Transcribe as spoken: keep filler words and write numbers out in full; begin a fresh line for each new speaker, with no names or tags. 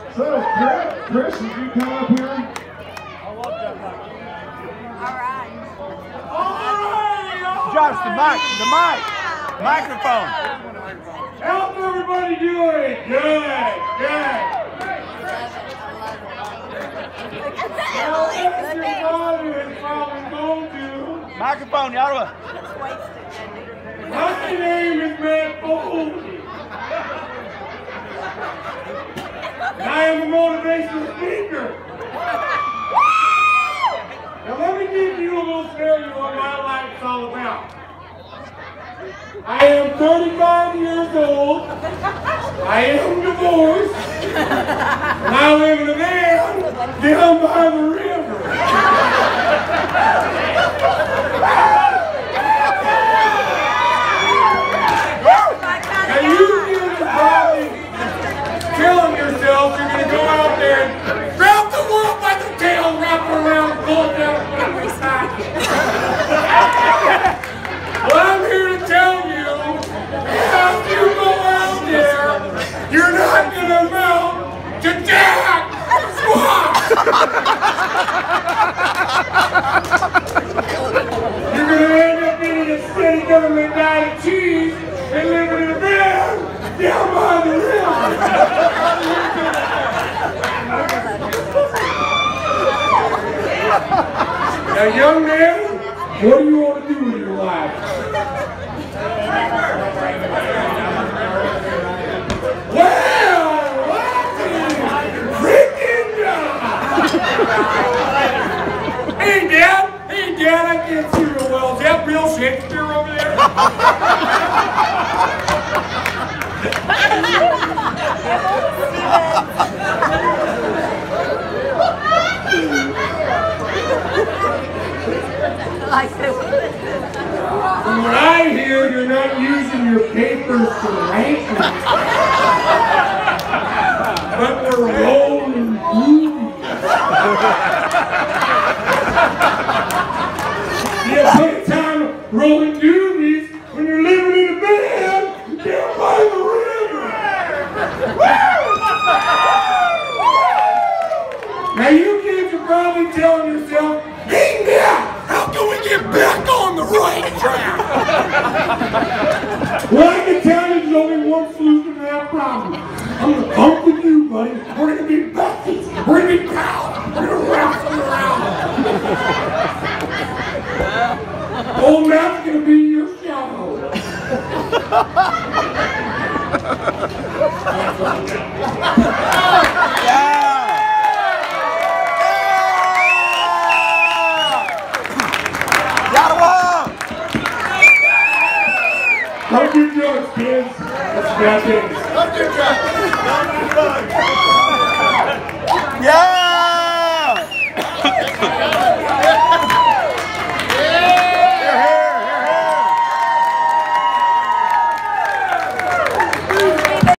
So, Chris, Chris, did you come up here?
I love that mic.
All right.
All right, all
Josh, the mic, the mic, microphone.
How's everybody doing? Good, good. Well, everybody is probably going to.
Microphone, Yarwa.
My name is Matt Foley. And I am a motivational speaker. Now let me give you a little story of what my life's all about. I am thirty-five years old. I am divorced. And I live in a van down by the river. Now you kids are probably telling yourself you're going to go out there and grab the wolf by the tail, wrap it around, and pull it down every side. Well, I'm here to tell you, if you go out there, you're not going to amount to jack squat. You're going to end up eating a steady government diet of cheese and living in a van down by the river. Now, young man, what do you want to do with your life? Well, freaking God! Hey, Dad! Hey, Dad, I can't see real well. Is that Bill Shakespeare over there? From what I hear, you're not using your papers to rank them, but we're rolling movies. You have plenty of time rolling doobies when you're living in a van down by the river. Now you kids are probably telling yourself, hey now, how can we get back on the right track? Well, I can tell you there's only one solution to that problem. I'm gonna come with you, buddy. We're gonna be besties. We're gonna be pals. We're gonna wrestle around. Old Matt's gonna be your shadow. Don't do drugs, kids. That's bad things. Don't do drugs.